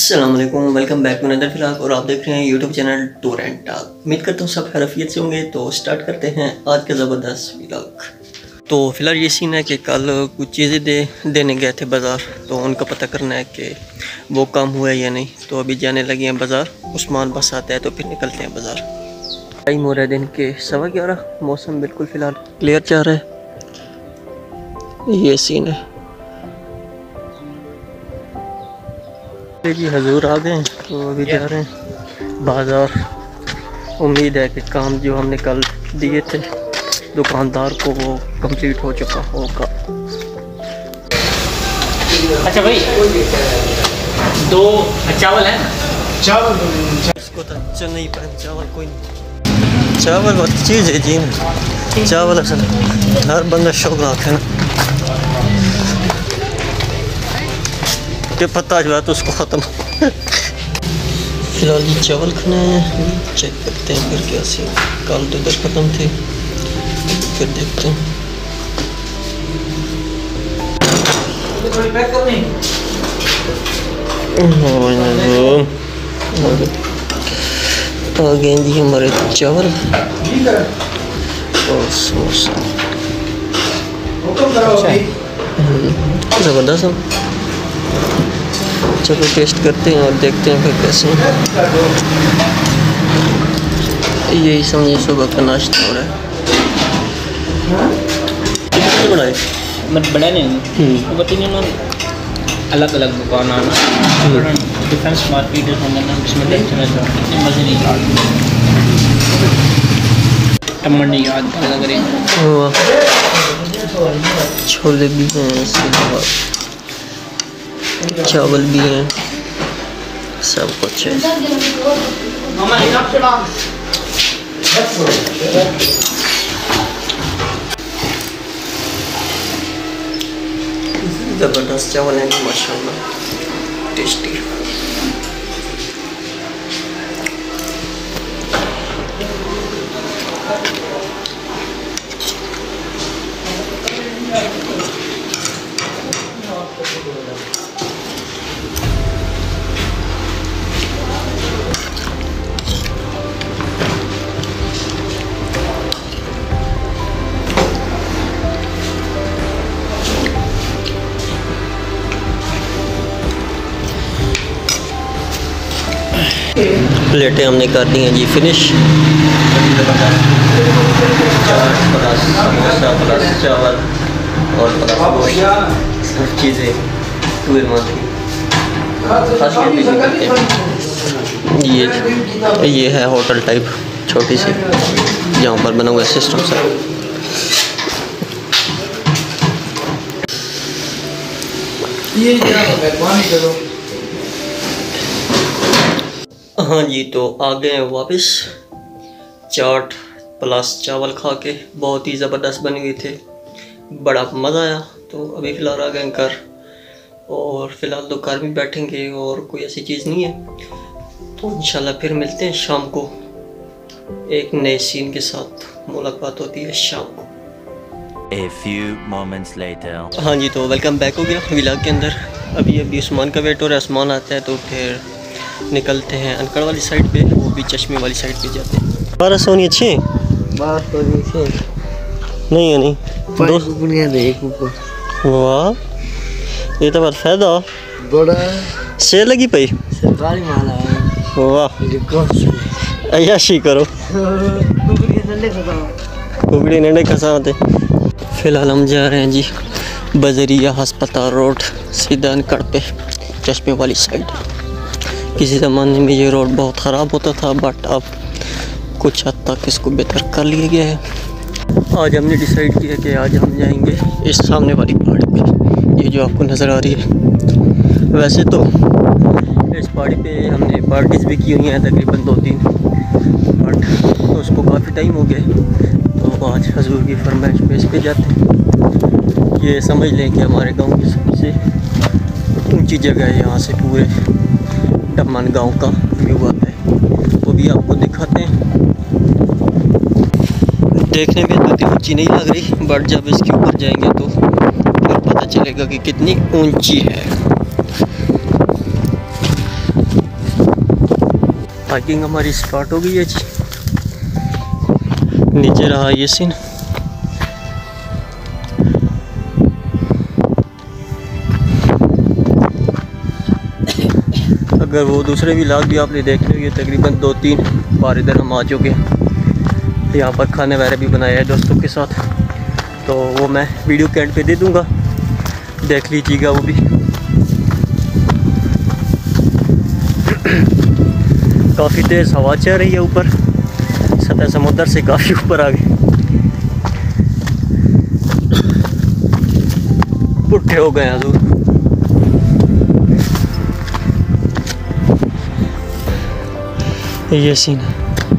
अस्सलाम वालेकुम, welcome back to another vlog और आप देख रहे हैं YouTube channel tour and talk. उम्मीद करता हूँ सब खैरियत से होंगे। तो स्टार्ट करते हैं आज का ज़बरदस्त व्लॉग। तो फिलहाल ये सीन है कि कल कुछ चीज़ें देने गए थे बाज़ार, तो उनका पता करना है कि वो काम हुआ है या नहीं। तो अभी जाने लगे हैं बाज़ार, उस्मान बस आता है तो फिर निकलते हैं बाज़ार। टाइम हो रहा है दिन के 11:15, मौसम बिल्कुल फ़िलहाल क्लियर चल रहा है। ये सीन है जी। हजूर आ गए तो अभी जा रहे हैं बाज़ार। उम्मीद है कि काम जो हमने कल दिए थे दुकानदार को वो कंप्लीट हो चुका होगा। अच्छा भाई, 2 चावल है? चावल इसको तो चल नहीं पाए। चावल कोई नहीं, चावल बहुत चीज़ है जी। चावल असल हर बंदा शौक रखा है ना कि पता जो है तो उसको ख़त्म। फिलहाल ये चावल खाने हैं, चेक करते हैं फिर क्या सी। कल तो इधर ख़त्म थे, फिर देखते हैं। आ गए जी हमारे चावल और समोसा। ज़बरदस्त। चलो टेस्ट करते हैं और देखते हैं फिर कैसे हैं। यही समझिए सुबह का नाश्ता हो रहा है। कितने बड़ा है? मतलब बड़ा नहीं, बट इन्होंने अलग अलग दुकान आना डिफेंस मार्केट इसमें चला जाओ। इतने मज़े नहीं आते, टमाटर नहीं याद लग रहे। छोले भी हैं, चावल भी हैं, सब कुछ है। ज़बरदस्त चावल है माशाल्लाह, टेस्टी। प्लेटें हमने कर दी हैं जी finish. Chaat plus samosa plus चावल और प्लस गोश्त, सब चीज़ें 2 in 1 थी। ये है होटल टाइप छोटी सी, जहाँ पर बना हुआ सिस्टम सा। हाँ जी, तो आ गए हैं वापस। चाट प्लस चावल खा के बहुत ही ज़बरदस्त बने हुए थे, बड़ा मज़ा आया। तो अभी फ़िलहाल आ गए घर, और फ़िलहाल तो घर में बैठेंगे और कोई ऐसी चीज़ नहीं है। तो इंशाल्लाह फिर मिलते हैं शाम को, एक नए सीन के साथ मुलाकात होती है शाम को। A few moments later. हाँ जी, तो वेलकम बैक हो गया व्लॉग के अंदर। अभी उस्मान का वेट हो रहा है, उस्मान आता है तो फिर निकलते हैं अनकड़ वाली साइड पे, वो भी चश्मे वाली साइड पे जाते हैं। 12 सोनी अच्छे बात तो नहीं है नहीं वाह, ये तो बहुत फायदा बड़ा सेल लगी पई सरकारी माल है। वाह अय्याशी करो, कुकड़ी नंडे खसाते। फिलहाल हम जा रहे हैं जी बजरिया अस्पताल रोड, सीधा अनकड़ पे चश्मे वाली साइड। किसी ज़माने में ये रोड बहुत ख़राब होता था, बट अब कुछ हद तक इसको बेहतर कर लिया गया है। आज हमने डिसाइड किया कि आज हम जाएंगे इस सामने वाली पहाड़ी पे, ये जो आपको नज़र आ रही है। वैसे तो इस पहाड़ी पे हमने पार्टीज़ भी की हुई हैं तकरीबन 2-3, बट तो उसको काफ़ी टाइम हो गया। तो आज हजूर की फरमाइश पे इस पे जाते हैं। ये समझ लें कि हमारे गाँव की सबसे ऊँची जगह है। यहाँ से पूरे दमन गांव का व्यू आता है, वो भी आपको दिखाते हैं। देखने में तो इतनी ऊँची नहीं लग रही, बट जब इसके ऊपर जाएंगे तो फिर पता चलेगा कि कितनी ऊंची है। हाइकिंग हमारी स्टार्ट हो गई है जी। नीचे रहा ये सीन। अगर वो दूसरे व्लॉग भी आपने देखने हुए, तकरीबन 2-3 बार इधर हम आ चुके हैं। यहाँ पर खाने वगैरह भी बनाया है दोस्तों के साथ, तो वो मैं वीडियो के एंड पे दे दूँगा, देख लीजिएगा वो भी। काफ़ी तेज़ हवा चल रही है ऊपर, सतह समुद्र से काफ़ी ऊपर आ गए, पुट्ठे हो गए हजूर। ये सीन है।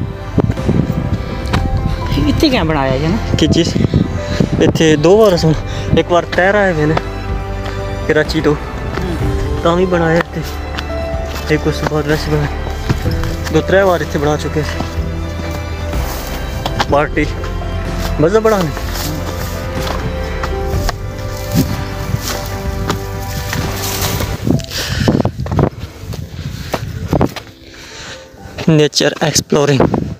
इतने क्या बनाया है ना कि चीज़ इतने 2 बार सुन, एक बार तैर आए मैंने कराची तो ही बनाए थे, एक उस बाद वैसे बनाए 2-3 बार इतने बना चुके थे। पार्टी मज़ा बढ़ाने। Nature exploring.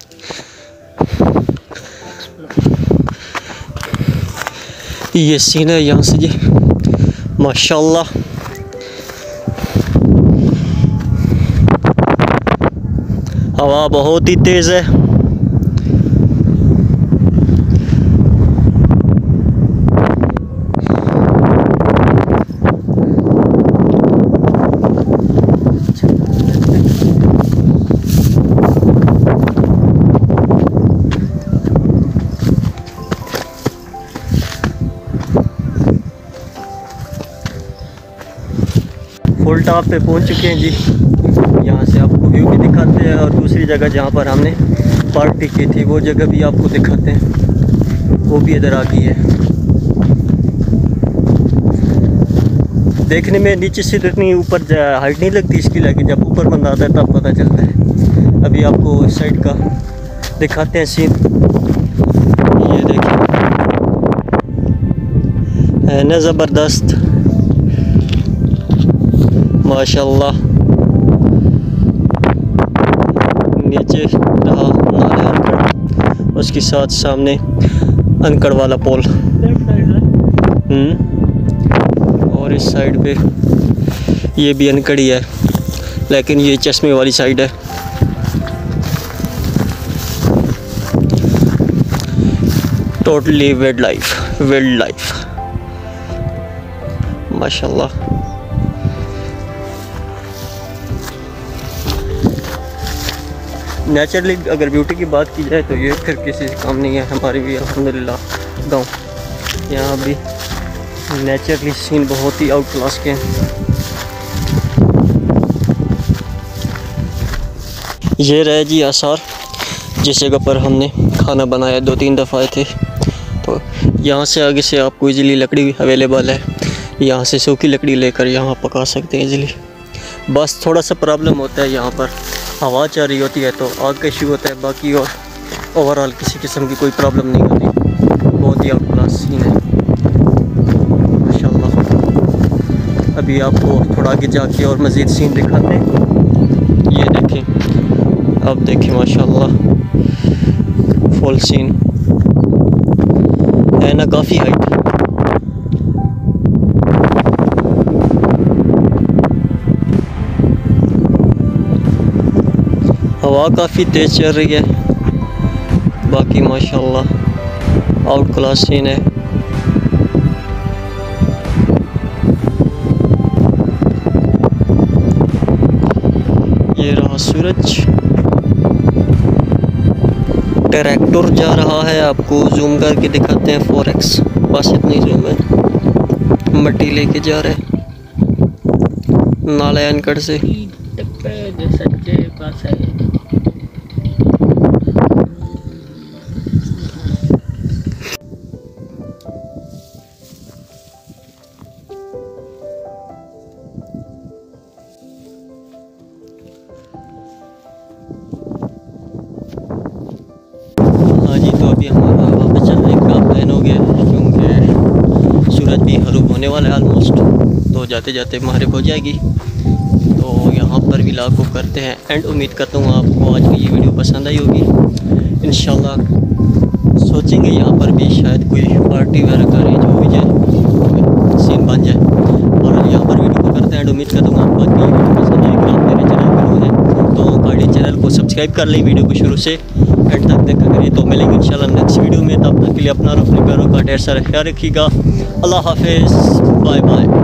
ये सीन है यहाँ से जी, माशाल्लाह। हवा बहुत ही तेज़ है। फुल टॉप पे पहुंच चुके हैं जी। यहाँ से आपको व्यू भी दिखाते हैं, और दूसरी जगह जहाँ पर हमने पार्टी की थी वो जगह भी आपको दिखाते हैं, वो भी इधर आ गई है। देखने में नीचे से इतनी ऊपर हाइट नहीं लगती इसकी, लेकिन जब ऊपर बंदा आता है तब पता चलता है। अभी आपको इस साइड का दिखाते हैं सीन। ये देखिए है ना ज़बरदस्त, माशाल्लाह। नीचे रहा नाले अनकड़, उसके साथ सामने अनकड़ वाला पोल, और इस साइड पे ये भी अनकड़ ही है, लेकिन ये चश्मे वाली साइड है। टोटली वाइल्ड लाइफ माशाल्लाह। नेचुरली अगर ब्यूटी की बात की जाए तो ये फिर किसी से काम नहीं है। हमारे भी अल्हम्दुलिल्लाह गाँव, यहाँ भी नेचुरली सीन बहुत ही आउट क्लास के हैं। ये रहे जी आसार, जिस जगह पर हमने खाना बनाया 2-3 दफ़ा आए थे। तो यहाँ से आगे से आपको इजीली लकड़ी अवेलेबल है, यहाँ से सूखी लकड़ी लेकर यहाँ पका सकते हैं इजीली। बस थोड़ा सा प्रॉब्लम होता है, यहाँ पर हवा चल रही होती है तो आग का इशू होता है, बाकी और ओवरऑल किसी किस्म की कोई प्रॉब्लम नहीं होती। बहुत ही आउट क्लास सीन है माशाल्लाह। अभी आपको थोड़ा आगे जाके और मज़ीद सीन दिखाते हैं। ये देखें, अब देखें माशाल्लाह फुल सीन है ना, काफ़ी हाइट। हवा काफ़ी तेज़ चल रही है, बाकी माशाल्लाह आउट क्लास सीन है। ये रहा सूरज, ट्रैक्टर जा रहा है, आपको जूम करके दिखाते हैं 4x, बस इतनी जूम है। मट्टी लेके जा रहे हैं नाले अनकड़ से। हाँ जी, तो अभी हमारा वापस चलने का प्लान हो गया, क्योंकि सूरज भी ग़रूब होने वाला है ऑलमोस्ट, तो जाते जाते मगरिब हो जाएगी। तो यहाँ वहाँ पर व्लॉग को करते हैं एंड। उम्मीद करता हूँ आपको आज की ये वीडियो पसंद आई होगी। इंशाल्लाह सोचेंगे यहाँ पर भी शायद कोई पार्टी वगैरह का अरेंज हो भी जाए, सीन बन जाए, और यहाँ पर वीडियो को करते हैं एंड। उम्मीद करता हूँ आपको आज की वीडियो पसंद आएगी। आप मेरे चैनल पर न्यू हैं तो काइंडली चैनल को सब्सक्राइब कर लें वीडियो को शुरू से एंड तक देखा करिए। तो मिलेंगे इंशाल्लाह नेक्स्ट वीडियो में। तब तक के लिए अपना और अपने प्यारों का ढेर सारा ख्याल रखिएगा। अल्लाह हाफिज़, बाय बाय।